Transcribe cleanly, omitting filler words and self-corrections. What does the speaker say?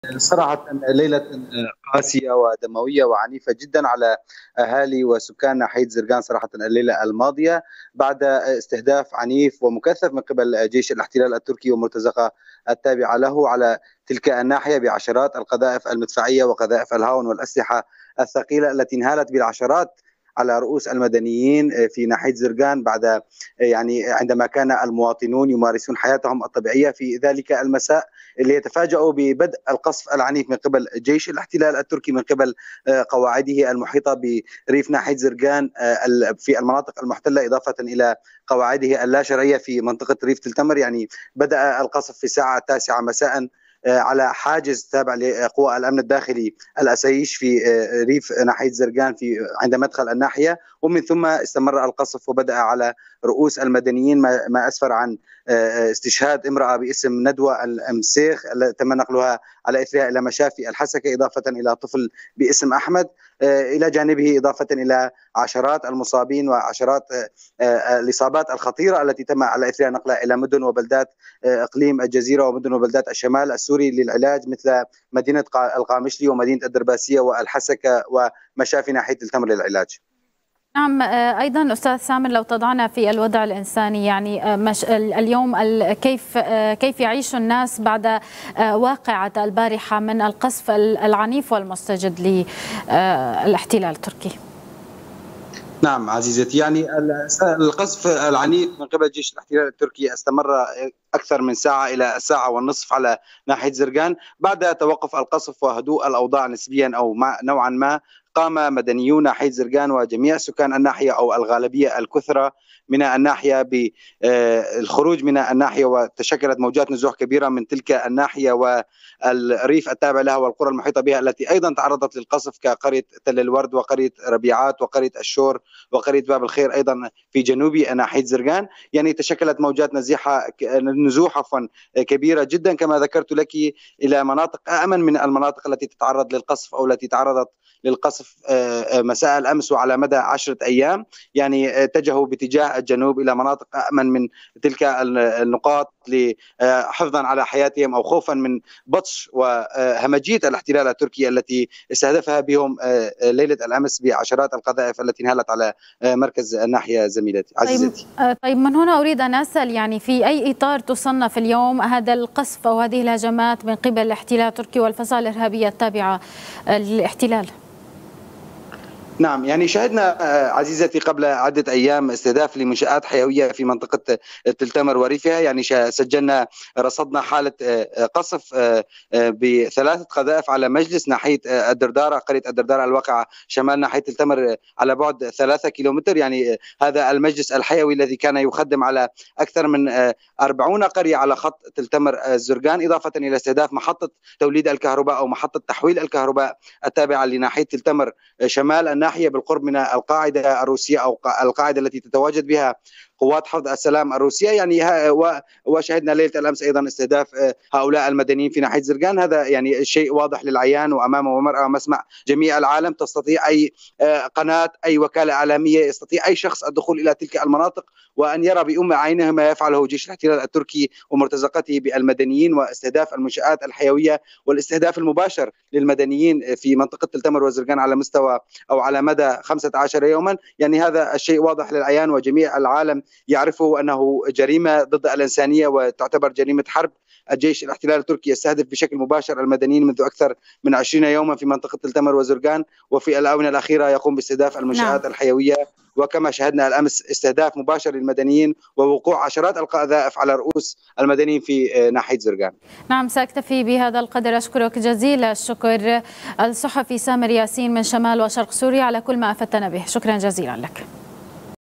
صراحة ليلة قاسية ودموية وعنيفة جدا على أهالي وسكان ناحية زرقان صراحة الليلة الماضية بعد استهداف عنيف ومكثف من قبل جيش الاحتلال التركي ومرتزقة التابعة له على تلك الناحية بعشرات القذائف المدفعية وقذائف الهاون والأسلحة الثقيلة التي انهالت بالعشرات على رؤوس المدنيين في ناحية زرقان بعد عندما كان المواطنون يمارسون حياتهم الطبيعية في ذلك المساء اللي يتفاجأوا ببدء القصف العنيف من قبل جيش الاحتلال التركي من قبل قواعده المحيطة بريف ناحية زرقان في المناطق المحتلة إضافة إلى قواعده اللا شرعية في منطقة ريف تلتمر. بدأ القصف في الساعة 9 مساء على حاجز تابع لقوى الامن الداخلي الاسايش في ريف ناحيه زرقان في عند مدخل الناحيه، ومن ثم استمر القصف وبدا على رؤوس المدنيين ما اسفر عن استشهاد امراه باسم ندوه المسيخ تم نقلها على اثرها الى مشافي الحسكه، اضافه الى طفل باسم احمد، الى جانبه اضافه الى عشرات المصابين وعشرات الاصابات الخطيره التي تم على اثرها نقلها الى مدن وبلدات اقليم الجزيره ومدن وبلدات الشمال السوري للعلاج مثل مدينه القامشلي ومدينه الدرباسيه والحسكه ومشافي ناحيه التمر للعلاج. نعم، أيضا أستاذ سامر لو تضعنا في الوضع الإنساني، اليوم كيف يعيش الناس بعد واقعة البارحة من القصف العنيف والمستجد للاحتلال التركي؟ نعم عزيزتي، القصف العنيف من قبل جيش الاحتلال التركي استمر أكثر من ساعة إلى ساعة والنصف على ناحية زرقان. بعد توقف القصف وهدوء الأوضاع نسبيا أو نوعا ما، قام مدنيون ناحية زرقان وجميع سكان الناحية أو الغالبية الكثرى من الناحية بالخروج من الناحية، وتشكلت موجات نزوح كبيرة من تلك الناحية والريف التابع لها والقرى المحيطة بها التي أيضا تعرضت للقصف كقرية تل الورد وقرية ربيعات وقرية الشور وقرية باب الخير أيضا في جنوب ناحية زرقان. تشكلت موجات نزوح كبيرة جدا كما ذكرت لك إلى مناطق أمن من المناطق التي تتعرض للقصف أو التي تعرضت للقصف مساء الأمس وعلى مدى 10 أيام. اتجهوا باتجاه الجنوب إلى مناطق أمن من تلك النقاط حفظا على حياتهم أو خوفا من بطش وهمجية الاحتلال التركي التي استهدفها بهم ليلة الأمس بعشرات القذائف التي انهالت على مركز الناحية زميلتي عزيزتي. طيب من هنا أريد أن أسأل، في أي إطار تصنف اليوم هذا القصف أو هذه الهجمات من قبل الاحتلال التركي والفصائل الإرهابية التابعة للاحتلال؟ نعم، شهدنا عزيزتي قبل عدة أيام استهداف لمنشآت حيوية في منطقة تلتمر وريفها. سجلنا رصدنا حالة قصف ب3 قذائف على مجلس ناحية الدردارة، قرية الدردارة الواقعة شمال ناحية تلتمر على بعد 3 كيلومتر. هذا المجلس الحيوي الذي كان يخدم على أكثر من 40 قرية على خط تلتمر الزرقان، إضافة إلى استهداف محطة توليد الكهرباء أو محطة تحويل الكهرباء التابعة لناحية تلتمر شمال الناحية بالقرب من القاعدة الروسية أو القاعدة التي تتواجد بها قوات حفظ السلام الروسية. وشهدنا ليلة الأمس أيضا استهداف هؤلاء المدنيين في ناحية زرقان. هذا شيء واضح للعيان وأمام ومرأى ومسمع جميع العالم. تستطيع أي قناة أي وكالة إعلامية، يستطيع أي شخص الدخول إلى تلك المناطق وأن يرى بأم عينه ما يفعله جيش الاحتلال التركي ومرتزقته بالمدنيين واستهداف المنشآت الحيوية والاستهداف المباشر للمدنيين في منطقة تلتمر وزرقان على مستوى أو على مدى 15 يوما. هذا الشيء واضح للعيان وجميع العالم يعرفه أنه جريمة ضد الإنسانية وتعتبر جريمة حرب. الجيش الاحتلال التركي يستهدف بشكل مباشر المدنيين منذ أكثر من 20 يوما في منطقة تلتمر وزرقان، وفي الآونة الأخيرة يقوم باستهداف المنشآت الحيوية، وكما شاهدنا الأمس استهداف مباشر للمدنيين ووقوع عشرات القذائف على رؤوس المدنيين في ناحية زرقان. نعم، سأكتفي بهذا القدر. أشكرك جزيل الشكر الصحفي سامر ياسين من شمال وشرق سوريا على كل ما أفدتنا به. شكرا جزيلا لك.